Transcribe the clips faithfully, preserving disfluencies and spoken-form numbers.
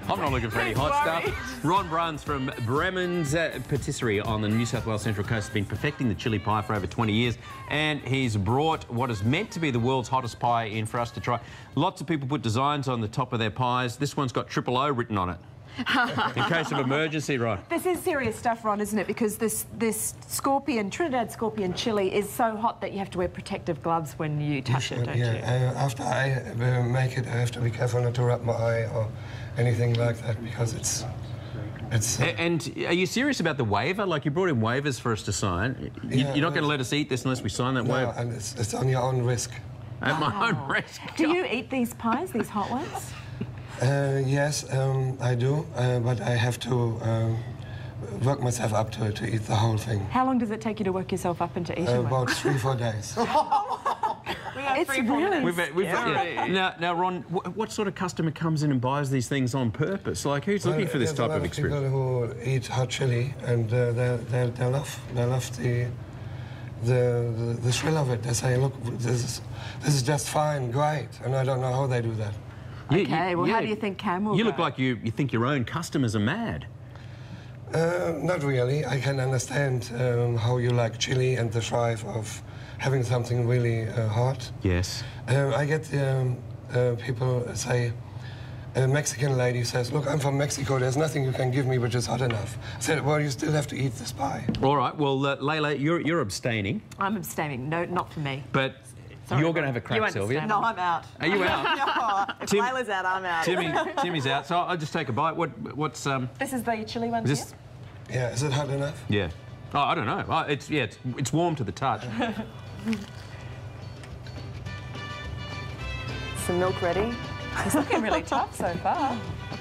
I'm not looking for any hot stuff. Ron Bruns from Bremens uh, Patisserie on the New South Wales Central Coast has been perfecting the chili pie for over twenty years, and he's brought what is meant to be the world's hottest pie in for us to try. Lots of people put designs on the top of their pies. This one's got triple O written on it. In case of emergency, Ron. This is serious stuff, Ron, isn't it? Because this this scorpion, Trinidad scorpion chili is so hot that you have to wear protective gloves when you touch it, don't yeah, you? Uh, after I uh, make it, I have to be careful not to rub my eye or anything like that, because it's... it's. Uh, and are you serious about the waiver? Like, you brought in waivers for us to sign. You, yeah, you're not going to let us eat this unless we sign that no, waiver? and it's, it's on your own risk. At my Wow. own risk. Do you eat these pies, these hot ones? Uh, yes, um, I do, uh, but I have to um, work myself up to to eat the whole thing. How long does it take you to work yourself up into eating Uh, one? about three, four days. It's really We've, we've, scary. yeah. Now, now, Ron, what, what sort of customer comes in and buys these things on purpose? Like, who's looking Well, for this there's type a lot of experience? People who eat hot chili, and uh, they, they they love they love the, the the the thrill of it. They say, look, this is this is just fine, great, and I don't know how they do that. You- Okay, you- well, how yeah. do you think Cam will You go? look like you, you think your own customers are mad. Uh, not really. I can understand um, how you like chili and the drive of having something really uh, hot. Yes. Uh, I get um, uh, people say, a Mexican lady says, look, I'm from Mexico, there's nothing you can give me which is hot enough. I said, well, you still have to eat this pie. All right, well, uh, Layla, you're, you're abstaining, I'm abstaining. No, not for me. but Sorry, you're going to have a you crack, understand. Sylvia. No, I'm out. Are you out? No, if Tim- Layla's out, I'm out. Timmy, Timmy's out, so I'll just take a bite. What, what's, um, This is the chili one. is this? Yeah, is it hot enough? Yeah. Oh, I don't know. Oh, it's, yeah, it's, it's warm to the touch. Some milk ready. It's looking really tough so far.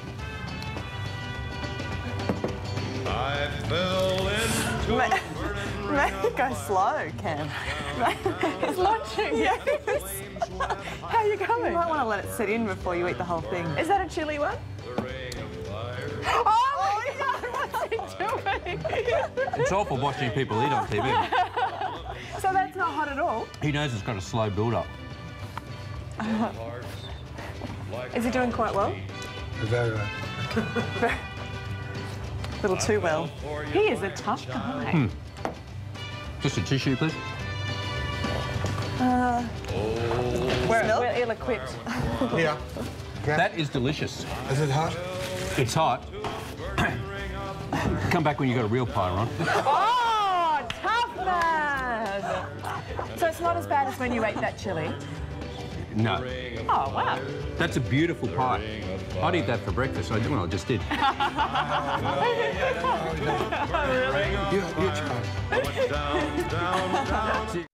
I fell into a burning Maybe go slow, Cam. It's launching. Yes. How are you You going? might want to let it sit in before you eat the whole thing. Is that a chili one? ring of fire. Oh, my God, what's he doing? It's awful watching people eat on T V. So that's not hot at all? He knows it's got a slow build-up. Is he doing quite well? Very well. A little too well. He is a tough guy. Hmm. Just a tissue, please. Uh, We're, Milk? we're ill-equipped. Yeah. That is delicious. Is it hot? It's hot. Come back when you got a real pie, Ron. Oh, tough man! So it's not as bad as when you ate that chili? No. Oh, wow. That's a beautiful pie. I'd eat that for breakfast. I, well, I just did. You, you try. Down, down